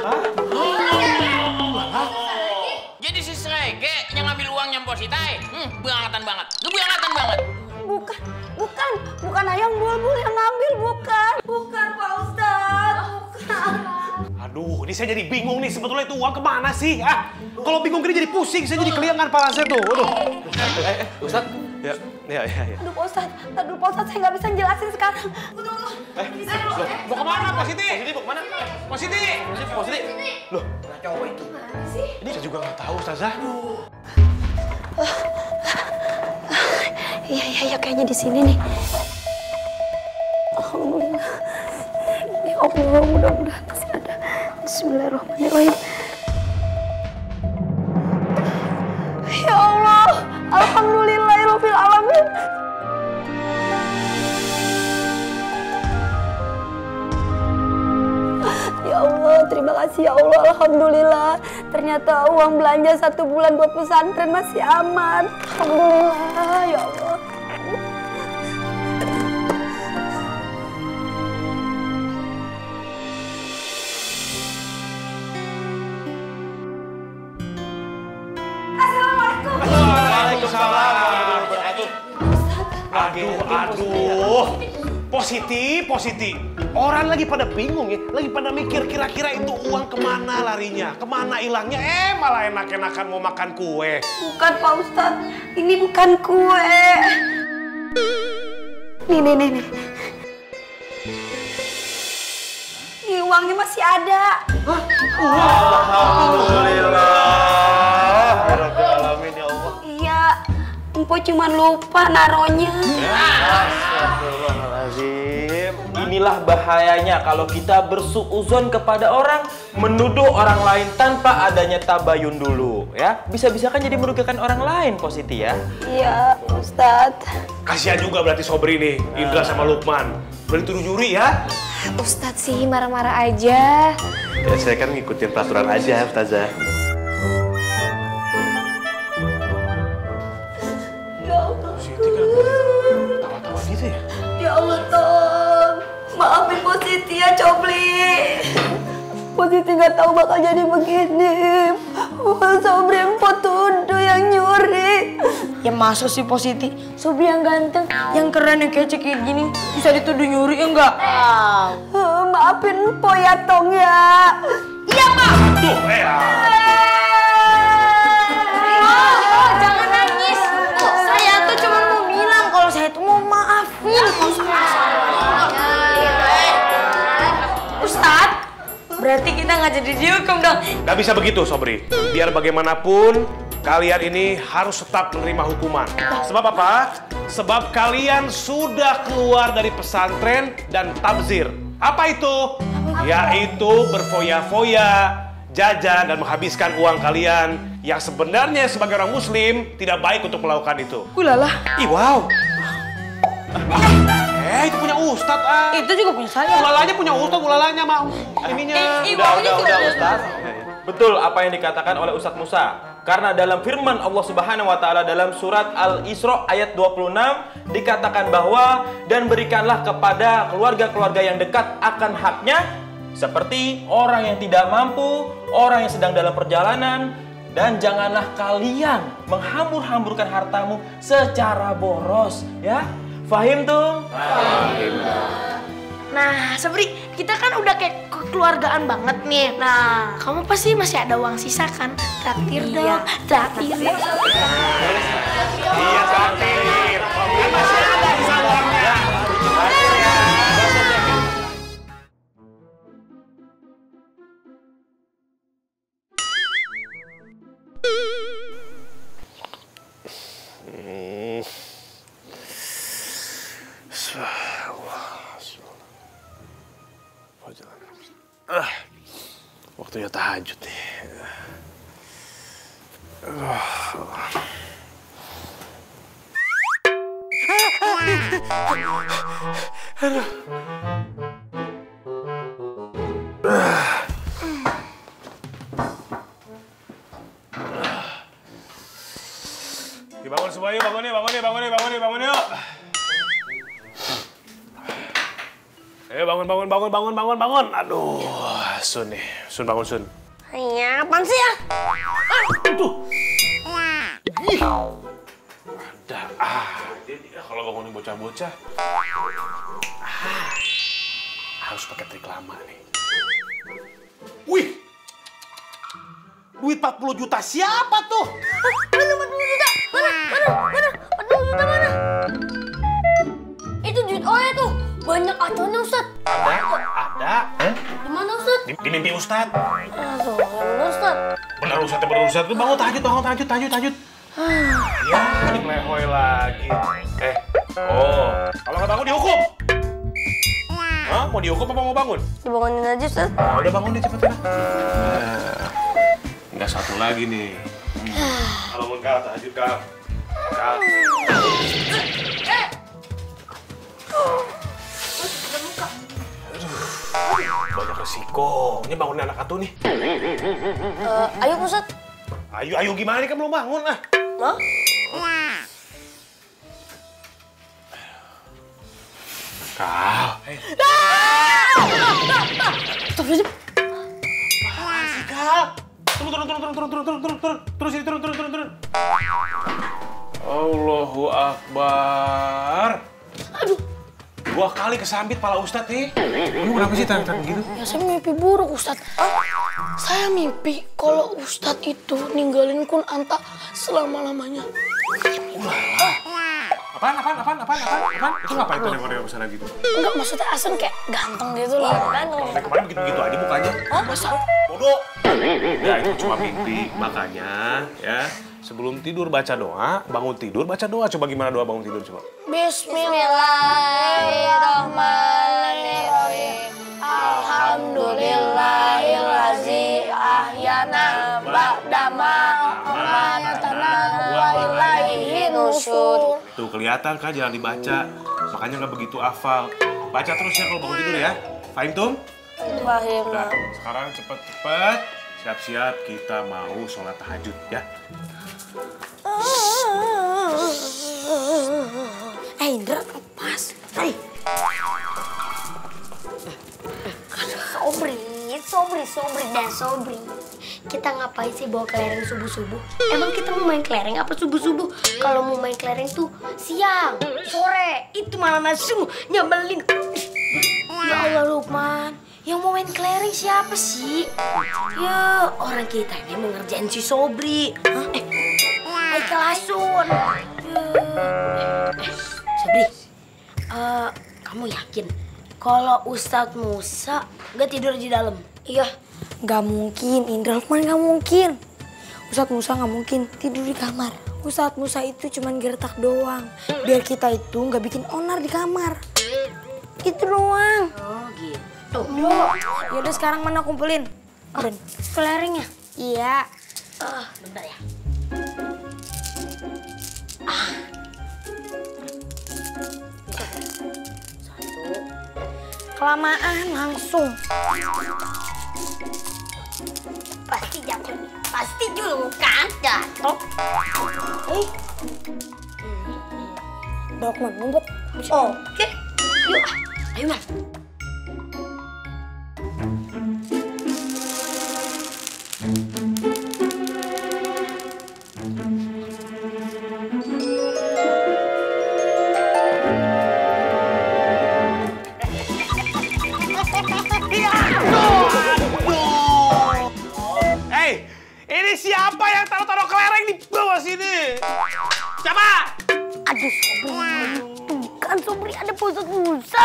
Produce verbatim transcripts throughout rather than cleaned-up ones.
Jadi si Srege yang ngambil uangnya Mpok Siti, hmm, bangetan banget. Lu bangetan banget. Bukan, bukan, bukan Ayang Bulbul yang ngambil, bukan. Bukan Pak Ustadz, bukan. Aduh, ini saya jadi bingung nih, sebetulnya itu uang kemana sih? Ah, kalau bingung gini jadi pusing, saya jadi keliangan kepala saya tuh. Aduh. Eh, eh, Ustadz. Ya, ya, ya, ya. Aduh Pak Ustadz, aduh Pak Ustadz, saya nggak bisa jelasin sekarang. Tunggu, Eh, loh, mau kemana Pak Siti? Pak Siti mau kemana? Pak Siti, Pak Siti. Loh, Coba itu. ini saya juga nggak tahu, Ustazah. Iya, iya, iya, kayaknya di sini nih. Alhamdulillah. Ya Allah, mudah-mudahan masih ada. Bismillahirrahmanirrahim. Ya Allah, alhamdulillahirabbil alamin. Ya Allah, terima kasih ya Allah, alhamdulillah. Ternyata uang belanja satu bulan buat pesantren masih aman. Alhamdulillah, ya Allah. Assalamualaikum. Waalaikumsalam warahmatullahi wabarakatuh. Aduh, aduh. Positif, positif. Orang lagi pada bingung ya, lagi pada mikir kira-kira itu uang kemana larinya, kemana hilangnya, eh malah enak-enakan mau makan kue. Bukan Pak Ustadz, ini bukan kue. Nih, nih, nih, nih. Nih uangnya masih ada. Hah? Alhamdulillah. Alamin ya Allah. Iya, Empo cuma lupa naronya. Astagfirullahaladzim. Inilah bahayanya kalau kita bersuuzon kepada orang, menuduh orang lain tanpa adanya tabayun dulu, ya. Bisa-bisa kan jadi merugikan orang lain, Positi ya. Iya, Ustadz. Kasihan juga berarti Sobri nih, Indra sama Lukman. Boleh tuduh juri ya? Ustadz sih marah-marah aja. Ya saya kan ngikutin peraturan aja, Ustazah. Ya Allah. Siti kan tawa-tawa gitu ya? Ya Allah, Tom. Maafin Positi ya, Cobli. Positi nggak tahu bakal jadi begini. Sobri Empo tuduh yang nyuri. Ya masa sih Positi? Sobri yang ganteng, yang keren, yang kece kayak gini bisa dituduh nyuri ya enggak? Uh, maafin Empo ya, Tong ya. Iya, Pak. Tuh, eh. Oh, jangan nangis. Saya tuh cuma mau bilang kalau saya tuh mau maafin. Ustadz, berarti kita nggak jadi dihukum dong. Gak bisa begitu, Sobri. Biar bagaimanapun, kalian ini harus tetap menerima hukuman. Sebab apa? Sebab kalian sudah keluar dari pesantren dan tabzir. Apa itu? Yaitu berfoya-foya, jajan, dan menghabiskan uang kalian yang sebenarnya sebagai orang muslim tidak baik untuk melakukan itu. Ulala. Ih, wow. Eh, itu punya Ustadz, ah. Itu juga punya saya. Ulalanya punya Ustadz, ulalanya mau ininya. Eh, Udah, udah, udah, Ustadz. Betul apa yang dikatakan oleh Ustadz Musa. Karena dalam firman Allah Subhanahu wa taala dalam surat Al-Isra ayat dua puluh enam dikatakan bahwa dan berikanlah kepada keluarga-keluarga yang dekat akan haknya seperti orang yang tidak mampu, orang yang sedang dalam perjalanan, dan janganlah kalian menghambur-hamburkan hartamu secara boros, ya. Fahim tuh? Fahim. Nah, Sobri, kita kan udah kayak kekeluargaan banget nih. Nah, kamu pasti masih ada uang sisa kan? Traktir dong, traktir. Iya, traktir. Kan masih ada sisa uangnya. Ah, waktunya tahajud nih. Uh. Aduh. Dibangun semua yuk, bangun yuk, bangun yuk, bangun yuk, bangun yuk, bangun yuk. Ayo bangun, bangun, bangun, bangun, bangun, bangun. Aduh, Sun nih. Sun, bangun, Sun. Iya, apaan sih ya? Tuh. Ada. Ah, dia kalau bangunin bocah-bocah. Ah, harus pakai trik lama nih. Wih. Duit empat puluh juta siapa tuh? Mana empat puluh juta? Mana? Mana? Mana? empat puluh juta mana? Itu duit Oya tuh. Banyak acuannya, Ustaz. Ada, ada. Hah? Di mana, Ustaz? Di, di mimpi Ustad. Aduh, yang mana, Ustaz? Bener Ustad, bener Ustad. Tuh bangun tahajud, bangun tahajud, tahajud, tahajud. Ya, melehoy lagi. Eh, oh, kalau nggak bangun dihukum. Hah? Mau dihukum apa mau bangun? Dibangunin aja, Ustaz. Nah, udah bangun deh cepetan. Nah, tinggal satu lagi nih. Hmm. Kalau mau Kal, tahajud Kal. Kal. Banyak resiko. Ini bangunin anak atuh nih. Uh, ayo, Ustaz. Ayo, ayo gimana nih kan belum bangun ah? Hah? Kal. Astagfirullahaladzim. Apaan sih Kal? Turun, turun, turun, turun, turun, turun, turun, turun, turun, turun sini, turun, turun, turun, turun. Allahu Akbar. Aduh. Dua kali kesambit pala Ustadz nih. Kamu kenapa sih tangan gitu? Ya saya mimpi buruk, Ustadz. Saya mimpi kalau Ustadz itu ninggalin Kun Anta selama-lamanya. Apaan, apaan, apaan, apaan, apaan, apaan? Itu ngapain tuh nengok-nengok kesana gitu? Enggak, maksudnya Asen kayak ganteng gitu loh. Kan? Kalau naik kemarin begitu-begitu aja mukanya. Hah? Masa? Bodoh. Ya itu cuma mimpi. Makanya ya sebelum tidur baca doa, bangun tidur baca doa. Coba gimana doa bangun tidur coba? Bismillahirrahmanirrahim. Alhamdulillahilladzi ahyana ba'dama amatana wa ilaihi nusyur. Tuh kelihatan kan jangan dibaca. Makanya nggak begitu hafal. Baca terus ya kalau bangun tidur ya. Fahim Tum? Fahim. Nah, sekarang cepet-cepet siap-siap kita mau sholat tahajud ya. Eh Indra, lepas. Hai. Sobri, sobri, sobri, dan sobri. Kita ngapain sih bawa kelereng subuh-subuh? Emang kita mau main kelereng apa subuh-subuh? Kalau mau main kelereng tuh siang, sore. Itu malah nasu nyebelin. Ya Allah Lukman, yang mau main kelereng siapa sih? Ya orang kita ini mau ngerjain si Sobri. Hah? Eh, Haikal Asun. Eh, Sobri, uh, kamu yakin kalau Ustadz Musa gak tidur di dalam? Iya, nggak mungkin. Indra Lukman nggak mungkin. Ustadz Musa nggak mungkin tidur di kamar. Ustadz Musa itu cuma gertak doang. Biar kita itu nggak bikin onar di kamar. Itu doang. Oh gitu. Yaudah sekarang mana kumpulin? Dan Kelerengnya? iya. Ah, bentar ya. Kelamaan langsung. Pasti jatuh nih. Pasti dulu kan jatuh. Eh, Lukman ngumpet. Oke. Yuk, ayo Man. Hei, ini siapa yang taruh-taruh kelereng di bawah sini? Siapa? Aduh, Sobri. Kan Sobri ada Ustadz Musa.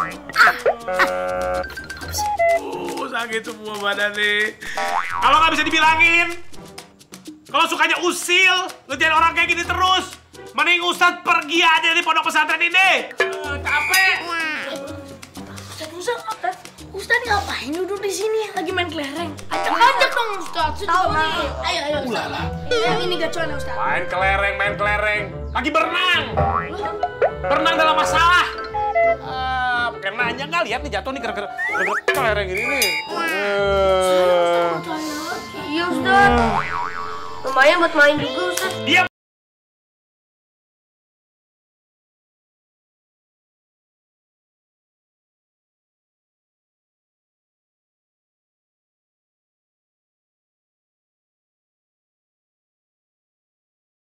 Uh, sakit semua badan nih. Kalau nggak bisa dibilangin, kalau sukanya usil, ngerjain orang kayak gini terus, mending Ustadz pergi aja dari pondok pesantren ini. Uh, capek. Ustadz Musa, Ustadz ngapain duduk di sini lagi main kelereng? Ajak-ajak dong Ustadz. Tahu nih. Ayo, ayo Ustadz. Yang ini gacuannya Ustadz. Main kelereng, main kelereng. Lagi berenang. Berenang dalam masalah. Ah, pakai nanya nggak lihat nih jatuh nih gara-gara gara-gara kelereng ini nih. Uh. Iya Ustadz. Lumayan buat main juga Ustadz. Diam.